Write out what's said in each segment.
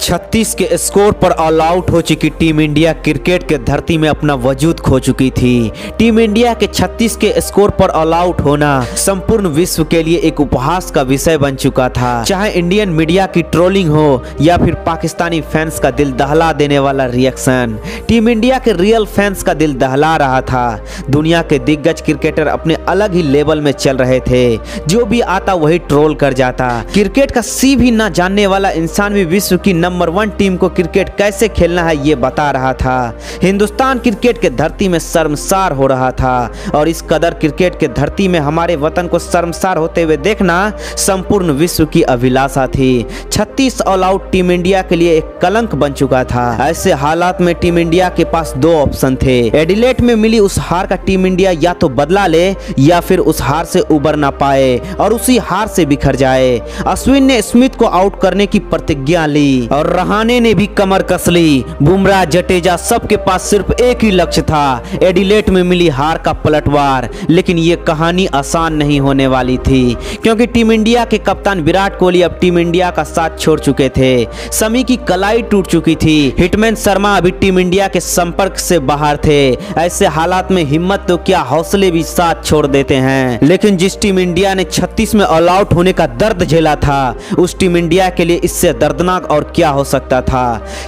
36 के स्कोर पर all out हो चुकी टीम इंडिया क्रिकेट के धरती में अपना वजूद खो चुकी थी। टीम इंडिया के 36 के स्कोर पर ऑल आउट होना संपूर्ण विश्व के लिए एक उपहास का विषय बन चुका था। चाहे इंडियन मीडिया की ट्रोलिंग हो या फिर पाकिस्तानी फैंस का दिल दहला देने वाला रिएक्शन, टीम इंडिया के रियल फैंस का दिल दहला रहा था। दुनिया के दिग्गज क्रिकेटर अपने अलग ही लेवल में चल रहे थे, जो भी आता वही ट्रोल कर जाता। क्रिकेट का सी भी ना जानने वाला इंसान भी विश्व की नंबर 1 टीम को क्रिकेट कैसे खेलना है ये बता रहा था। हिंदुस्तान क्रिकेट के धरती में शर्मसार हो रहा था और इस कदर क्रिकेट के धरती में हमारे वतन को शर्मसार होते हुए देखना संपूर्ण विश्व की अभिलाषा थी। 36 ऑल आउट टीम इंडिया के लिए एक कलंक बन चुका था। ऐसे हालात में टीम इंडिया के पास 2 ऑप्शन थे। एडिलेड में मिली उस हार का टीम इंडिया या तो बदला ले या फिर उस हार से उबर ना पाए और उसी हार से बिखर जाए। अश्विन ने स्मिथ को आउट करने की प्रतिज्ञा ली और रहाणे ने भी कमर कस ली। बुमराह, जडेजा सबके पास सिर्फ एक ही लक्ष्य था, एडिलेड में मिली हार का पलटवार। लेकिन ये कहानी आसान नहीं होने वाली थी, क्योंकि टीम इंडिया के कप्तान विराट कोहली अब टीम इंडिया का साथ छोड़ चुके थे। शमी की कलाई टूट चुकी थी। हिटमैन शर्मा अभी टीम इंडिया के संपर्क से बाहर थे। ऐसे हालात में हिम्मत तो क्या, हौसले भी साथ छोड़ देते हैं। लेकिन जिस टीम इंडिया ने 36 में ऑल आउट होने का दर्द झेला था, उस टीम इंडिया के लिए इससे दर्दनाक और क्या हो सकता था।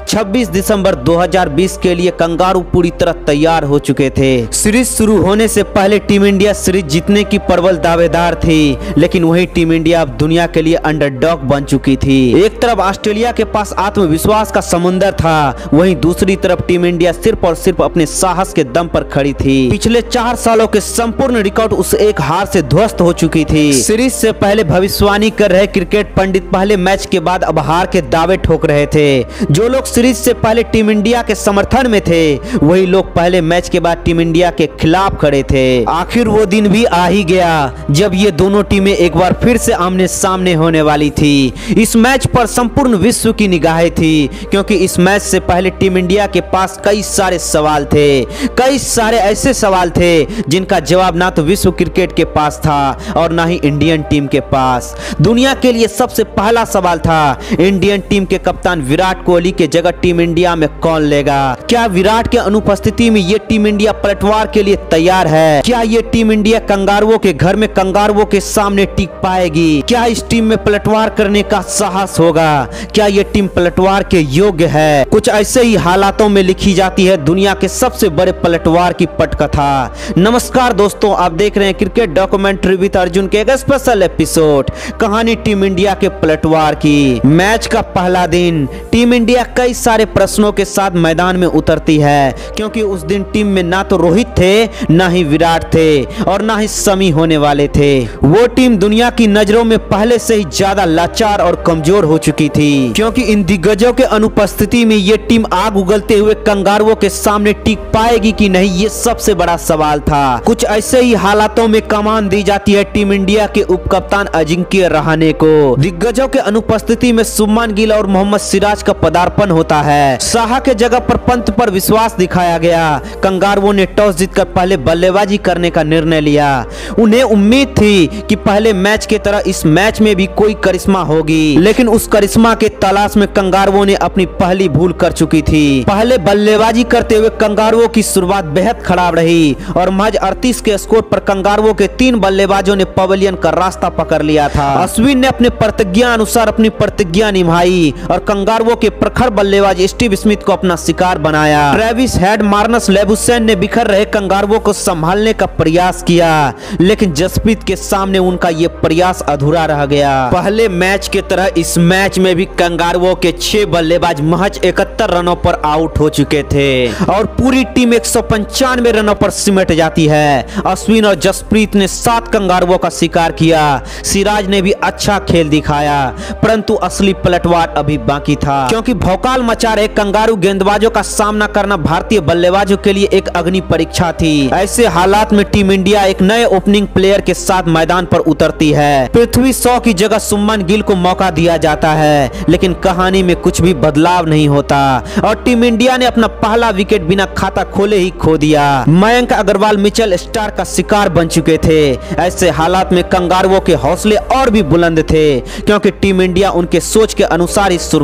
26 दिसंबर 2020 के लिए कंगारू पूरी तरह तैयार हो चुके थे। सीरीज शुरू होने से पहले टीम इंडिया सीरीज जीतने की प्रबल दावेदार थी, लेकिन वही टीम इंडिया अब दुनिया के लिए अंडरडॉग बन चुकी थी। एक तरफ ऑस्ट्रेलिया के पास आत्मविश्वास का समुंदर था, वहीं दूसरी तरफ टीम इंडिया सिर्फ और सिर्फ अपने साहस के दम पर खड़ी थी। पिछले 4 सालों के संपूर्ण रिकॉर्ड उस एक हार से ध्वस्त हो चुकी थी। सीरीज से पहले भविष्यवाणी कर रहे क्रिकेट पंडित पहले मैच के बाद अब हार के दावे ठोक रहे थे। जो लोग सीरीज से पहले टीम इंडिया के समर्थन में थे, वही लोग पहले मैच के बाद टीम इंडिया के खिलाफ खड़े थे। आखिर वो दिन भी आ ही गया जब ये दोनों टीमें एक बार फिर से आमने सामने होने वाली थी। इस मैच पर संपूर्ण विश्व की निगाहें थी, क्योंकि इस मैच से पहले टीम इंडिया के पास कई सारे सवाल थे। कई सारे ऐसे सवाल थे जिनका जवाब ना तो विश्व क्रिकेट के पास था और ना ही इंडियन टीम के पास। दुनिया के लिए सबसे पहला सवाल था, इंडियन टीम के कप्तान विराट कोहली के जगह टीम इंडिया में कौन लेगा। क्या विराट के अनुपस्थिति में ये टीम इंडिया पलटवार के लिए तैयार है? क्या ये टीम इंडिया कंगारुओं के घर में कंगारुओं के सामने टिक पाएगी? क्या इस टीम में पलटवार करने का साहस होगा? क्या ये टीम पलटवार के योग्य है? कुछ ऐसे ही हालातों में लिखी जाती है दुनिया के सबसे बड़े पलटवार की पटकथा। नमस्कार दोस्तों, आप देख रहे हैं क्रिकेट डॉक्यूमेंट्री विद अर्जुन के एक स्पेशल एपिसोड, कहानी टीम इंडिया के पलटवार की। मैच का पहला दिन टीम इंडिया कई सारे प्रश्नों के साथ मैदान में उतरती है, क्योंकि उस दिन टीम में ना तो रोहित थे, ना ही विराट थे और ना ही शमी होने वाले थे। वो टीम दुनिया की नजरों में पहले से ही ज्यादा लाचार और कमजोर हो चुकी थी, क्योंकि इन दिग्गजों के अनुपस्थिति में ये टीम आग उगलते हुए कंगारुओं के सामने टिक पाएगी कि नहीं, ये सबसे बड़ा सवाल था। कुछ ऐसे ही हालातों में कमान दी जाती है टीम इंडिया के उपकप्तान अजिंक्य रहाणे को। दिग्गजों के अनुपस्थिति में शुभमन गिल और मोहम्मद सिराज का पदार्पण होता है। साहा के जगह पर पंत पर विश्वास दिखाया गया। कंगारुओं ने टॉस जीतकर पहले बल्लेबाजी करने का निर्णय लिया। उन्हें उम्मीद थी कि पहले मैच की तरह इस मैच में भी कोई करिश्मा होगी, लेकिन उस करिश्मा के तलाश में कंगारुओं ने अपनी पहली भूल कर चुकी थी। पहले बल्लेबाजी करते हुए कंगारुओं की शुरुआत बेहद खराब रही और महज 38 के स्कोर पर कंगारुओं के 3 बल्लेबाजों ने पवेलियन का रास्ता पकड़ लिया था। अश्विन ने अपने प्रतिज्ञा अनुसार अपनी प्रतिज्ञा निभाई और कंगारुओं के प्रखर बल्लेबाज स्टीव स्मिथ को अपना शिकार बनाया। ट्रेविस हेड, मार्नस लेबुसैन ने बिखर रहे कंगारुओं को संभालने का प्रयास किया, लेकिन जसप्रीत के सामने उनका ये प्रयास अधूरा रह गया। पहले मैच की तरह इस मैच में भी कंगारुओं के 6 बल्लेबाज महज 71 रनों पर आउट हो चुके थे और पूरी टीम 195 रनों पर सिमट जाती है। अश्विन और जसप्रीत ने 7 कंगारुओं का शिकार किया। सिराज ने भी अच्छा खेल दिखाया, परंतु असली पलटवार अभी बाकी था, क्योंकि भौकाल मचा रहे कंगारू गेंदबाजों का सामना करना भारतीय बल्लेबाजों के लिए एक अग्नि परीक्षा थी। ऐसे हालात में टीम इंडिया एक नए ओपनिंग प्लेयर के साथ मैदान पर उतरती है। पृथ्वी शॉ की जगह शुभमन गिल को मौका दिया जाता है, लेकिन कहानी में कुछ भी बदलाव नहीं होता और टीम इंडिया ने अपना पहला विकेट बिना खाता खोले ही खो दिया। मयंक अग्रवाल, मिचेल स्टार्क का शिकार बन चुके थे। ऐसे हालात में कंगारुओं के हौसले और भी बुलंद थे, क्योंकि टीम इंडिया उनके सोच के अनुसार ही शुरुआत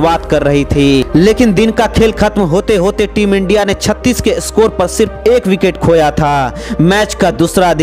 शुरुआत कर रही थी, लेकिन दिन का खेल खत्म होते होते टीम इंडिया ने 36 के स्कोर पर सिर्फ 1 विकेट खोया था। मैच का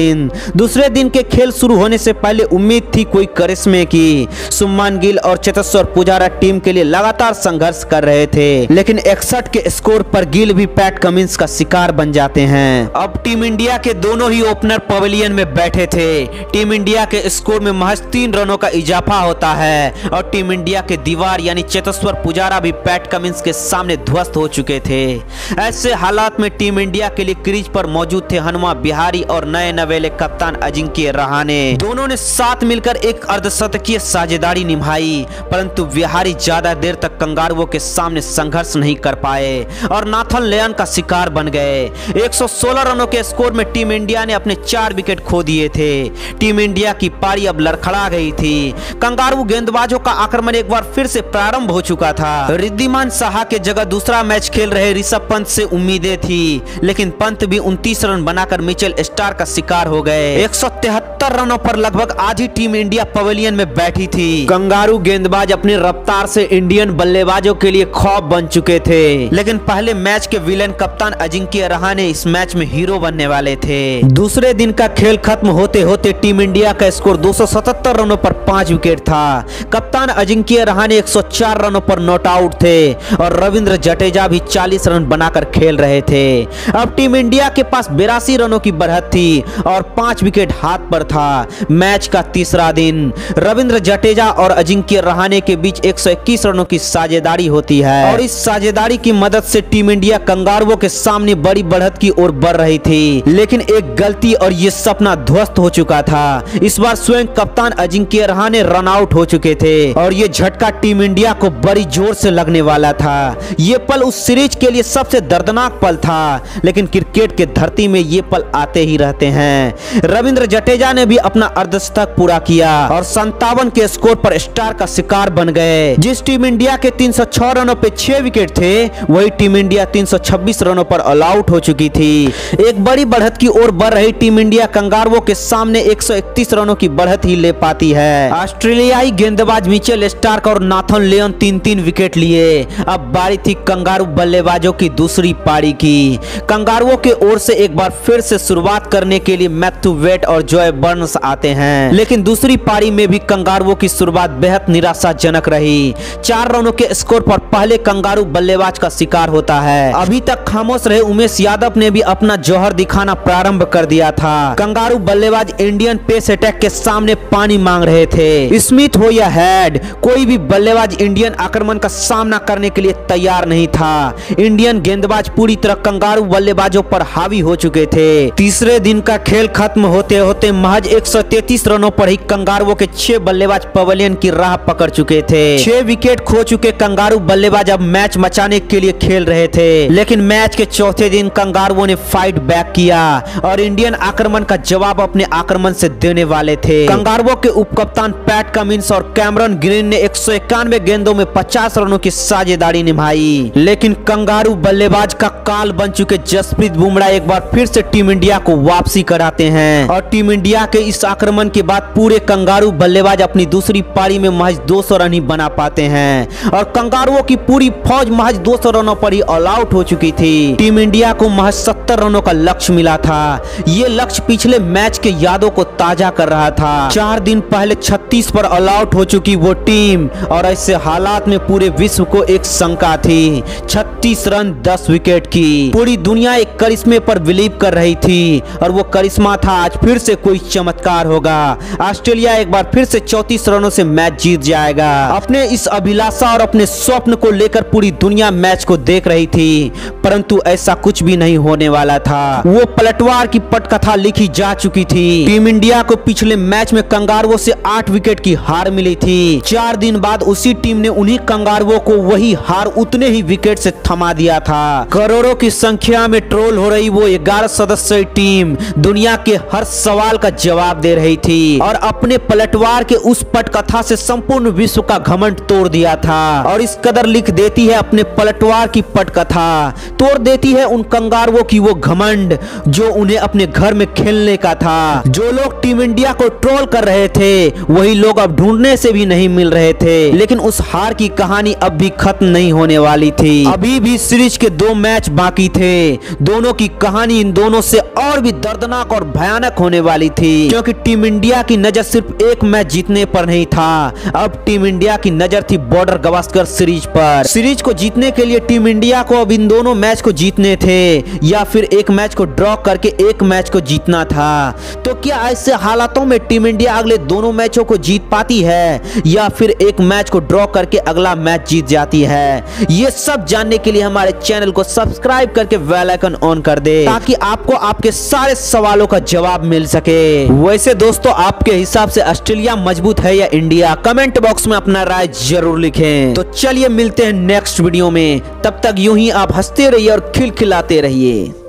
दूसरे दिन के खेल शुरू होने से पहले उम्मीद थी कोई करिश्मे की। शुभमन गिल और चेतेश्वर पुजारा टीम के लिए लगातार संघर्ष कर रहे थे, लेकिन 61 के स्कोर पर गिल भी पैट कमिंस का शिकार बन जाते हैं। अब टीम इंडिया के दोनों ही ओपनर पवेलियन में बैठे थे। टीम इंडिया के स्कोर में महज 3 रनों का इजाफा होता है और टीम इंडिया के दीवार यानी चेतेश्वर पुजारा भी पैट कमिंस के सामने ध्वस्त हो चुके थे। ऐसे हालात में टीम इंडिया के लिए क्रीज पर मौजूद थे हनुमा विहारी और नए नवेले कप्तान अजिंक्य रहाणे। दोनों ने साथ मिलकर एक अर्धशतकीय साझेदारी निभाई, परंतु विहारी ज्यादा देर तक कंगारुओं के सामने संघर्ष नहीं कर पाए और नाथन लियोन का शिकार बन गए। 116 रनों के स्कोर में टीम इंडिया ने अपने 4 विकेट खो दिए थे। टीम इंडिया की पारी अब लड़खड़ा गई थी। कंगारू गेंदबाजों का आक्रमण एक बार फिर से प्रारंभ हो चुका था। रिद्धिमान साहा के जगह दूसरा मैच खेल रहे ऋषभ पंत से उम्मीदें थी, लेकिन पंत भी 29 रन बनाकर मिचेल स्टार्क का शिकार हो गए। 173 रनों पर लगभग आधी टीम इंडिया पवेलियन में बैठी थी। कंगारू गेंदबाज अपनी रफ्तार से इंडियन बल्लेबाजों के लिए खौफ बन चुके थे, लेकिन पहले मैच के विलेन कप्तान अजिंक्य रहाणे इस मैच में हीरो बनने वाले थे। दूसरे दिन का खेल खत्म होते होते टीम इंडिया का स्कोर 277 रनों पर 5 विकेट था। कप्तान अजिंक्य रहाणे 104 रनों पर नॉट आउट थे और रविंद्र जडेजा भी 40 रन बनाकर खेल रहे थे। अब टीम इंडिया के पास 82 रनों की बढ़त थी और 5 विकेट हाथ पर था। मैच का तीसरा दिन रविंद्र जडेजा और अजिंक्य रहाणे के बीच 121 रनों की साझेदारी होती है और इस साझेदारी की मदद से टीम इंडिया कंगारुओं के सामने बड़ी बढ़त की ओर बढ़ रही थी, लेकिन एक गलती और ये सपना ध्वस्त हो चुका था। इस बार स्वयं कप्तान अजिंक्य रहाणे रन आउट हो चुके थे और ये झटका टीम इंडिया को बड़ी जोर से लगने वाला था। ये पल उस सीरीज के लिए सबसे दर्दनाक पल था, लेकिन क्रिकेट के धरती में ये पल आते ही रहते हैं। रविंद्र जडेजा ने भी अपना अर्धशतक पूरा किया और 57 के स्कोर पर स्टार का शिकार बन गए। जिस टीम इंडिया के 306 रनों पे 6 विकेट थे, वही टीम इंडिया 326 रनों पर ऑल आउट हो चुकी थी। एक बड़ी बढ़त की ओर बढ़ रही टीम इंडिया कंगारुओं के सामने 131 रनों की बढ़त ही ले पाती है। ऑस्ट्रेलियाई गेंदबाज मिचेल स्टार्क और नाथन लियोन 3-3 विकेट लिए। अब बारी थी कंगारू बल्लेबाजों की दूसरी पारी की। कंगारुओं के ओर से एक बार फिर से शुरुआत करने के लिए मैथ्यू वेट और जॉय बर्न्स आते हैं, लेकिन दूसरी पारी में भी कंगारुओं की शुरुआत बेहद निराशाजनक रही। 4 रनों के स्कोर पर पहले कंगारू बल्लेबाज का शिकार होता है। अभी तक खामोश रहे उमेश यादव ने भी अपना जौहर दिखाना प्रारंभ कर दिया था। कंगारू बल्लेबाज इंडियन पेस अटैक के सामने पानी मांग रहे थे। स्मिथ हो या हेड, कोई भी बल्लेबाज इंडियन आक्रमण का सामना करने के लिए तैयार नहीं था। इंडियन गेंदबाज पूरी तरह कंगारू बल्लेबाजों पर हावी हो चुके थे। तीसरे दिन का खेल खत्म होते होते महज 133 रनों पर ही कंगारुओं के 6 बल्लेबाज पवेलियन की राह पकड़ चुके थे। 6 विकेट खो चुके कंगारू बल्लेबाज अब मैच बचाने के लिए खेल रहे थे, लेकिन मैच के चौथे दिन कंगारुओं ने फाइट बैक किया और इंडियन आक्रमण का जवाब अपने आक्रमण से देने वाले थे। कंगारुओं के उपकप्तान पैट कमिंस और कैमरन ग्रीन ने 191 गेंदों में 50 रनों की साझेदारी निभाई, लेकिन कंगारू बल्लेबाज का काल बन चुके जसप्रीत बुमराह एक बार फिर से टीम इंडिया को वापसी कराते हैं और टीम इंडिया के इस आक्रमण के बाद पूरे कंगारू बल्लेबाज अपनी दूसरी पारी में महज 200 रन ही बना पाते हैं और कंगारुओं की पूरी फौज महज 200 रनों पर ही ऑल आउट हो चुकी थी। टीम इंडिया को महज 70 रनों का लक्ष्य मिला था। ये लक्ष्य पिछले मैच के यादों को ताजा कर रहा था। 4 दिन पहले 36 पर ऑल आउट हो चुकी वो टीम और ऐसे हालात में पूरे विश्व को एक शंका थी। 36 रन 10 विकेट की पूरी दुनिया एक करिश्मे पर बिलीव कर रही थी और वो करिश्मा था आज फिर से कोई चमत्कार होगा। ऑस्ट्रेलिया एक बार फिर से 34 रनों से मैच जीत जाएगा। अपने इस अभिलाषा और अपने स्वप्न को लेकर पूरी दुनिया मैच को देख रही थी, परंतु ऐसा कुछ भी नहीं होने वाला था। वो पलटवार की पटकथा लिखी जा चुकी थी। टीम इंडिया को पिछले मैच में कंगारुओं से 8 विकेट की हार मिली थी। 4 दिन बाद उसी टीम ने उन्हीं कंगारुओं को वही हार उतने ही विकेट से थमा दिया था। करोड़ों की संख्या में ट्रोल हो रही वो 11 सदस्यीय टीम दुनिया के हर सवाल का जवाब दे रही थी और अपने पलटवार के उस पटकथा से संपूर्ण विश्व का घमंड तोड़ दिया था और इस कदर लिख देती है अपने पलटवार की पटकथा, तोड़ देती है उन कंगारुओं की वो घमंड जो उन्हें अपने घर में खेलने का था। जो लोग टीम इंडिया को ट्रोल कर रहे थे वही लोग अब ढूंढने से भी नहीं मिल रहे थे, लेकिन उस हार की कहानी अब भी खत्म नहीं होने वाली थी। अभी भी सीरीज के 2 मैच बाकी थे। दोनों की कहानी इन दोनों से और भी दर्दनाक और भयानक होने वाली थी, क्योंकि टीम इंडिया की नजर सिर्फ एक मैच जीतने पर नहीं था। अब टीम इंडिया की नजर थी बॉर्डर गावस्कर सीरीज पर। सीरीज को जीतने के लिए टीम इंडिया को अब इन दोनों मैच को जीतने थे या फिर एक मैच को ड्रॉ करके एक मैच को जीतना था। तो क्या ऐसे हालातों में टीम इंडिया अगले दोनों मैचों को जीत पाती है या फिर एक मैच को ड्रॉ करके अगला मैच जीत जाती है? ये सब जानने के लिए हमारे चैनल को सब्सक्राइब करके बेल आइकन ऑन कर दे, ताकि आपको आपके सारे सवालों का जवाब मिल सके। वैसे दोस्तों, आपके हिसाब से ऑस्ट्रेलिया मजबूत है या इंडिया? कमेंट बॉक्स में अपना राय जरूर लिखें। तो चलिए मिलते हैं नेक्स्ट वीडियो में। तब तक यूं ही आप हंसते रहिए और खिलखिलाते रहिए।